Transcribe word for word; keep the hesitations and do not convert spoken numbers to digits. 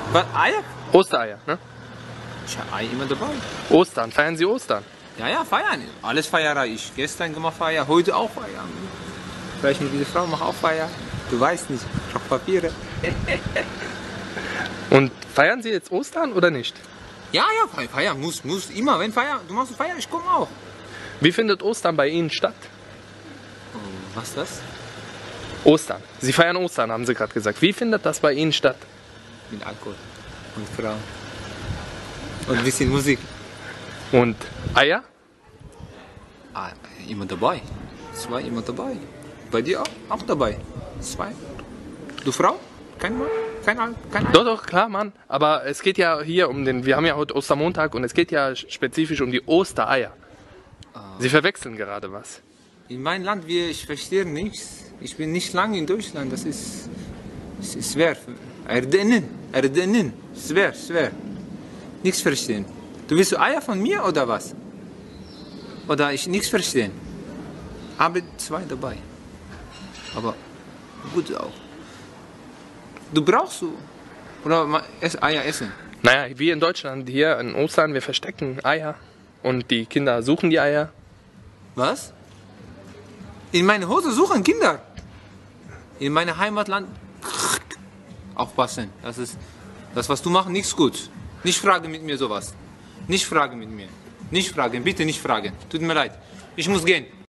Was? Eier? Ostereier, ne? Ich habe Ei immer dabei. Ostern, feiern Sie Ostern? Ja, ja, feiern. Alles feiere ich. Gestern gemacht Feier, heute auch feiern. Vielleicht mit dieser Frau mache auch Feier. Du weißt nicht, ich brauche Papiere. Und feiern Sie jetzt Ostern oder nicht? Ja, ja, Feier, Feier muss, muss immer. Wenn Feier, du machst Feier, ich komme auch. Wie findet Ostern bei Ihnen statt? Oh, was ist das? Ostern. Sie feiern Ostern, haben Sie gerade gesagt. Wie findet das bei Ihnen statt? Mit Alkohol und Frau. Und ein bisschen Musik. Und Eier? Ah, immer dabei. Zwei immer dabei. Bei dir auch, auch dabei. Zwei. Du Frau? Kein Mann? Kein Al kein Ei? Doch, doch, klar, Mann. Aber es geht ja hier um den, wir haben ja heute Ostermontag und es geht ja spezifisch um die Ostereier. Sie verwechseln gerade was. In meinem Land, wir, ich verstehe nichts. Ich bin nicht lange in Deutschland. Das ist, das ist schwer. Erdennen, erdennen. Schwer, schwer. Nichts verstehen. Du willst Eier von mir oder was? Oder ich nichts verstehen. Habe zwei dabei. Aber gut auch. Du brauchst so. Oder mal ess, Eier essen. Naja, wie in Deutschland hier an Ostern, wir verstecken Eier und die Kinder suchen die Eier. Was? In meine Hose suchen Kinder. In meinem Heimatland. Aufpassen. Das ist das, was du machst, nichts gut. Nicht fragen mit mir sowas. Nicht fragen mit mir. Nicht fragen, bitte nicht fragen. Tut mir leid. Ich muss gehen.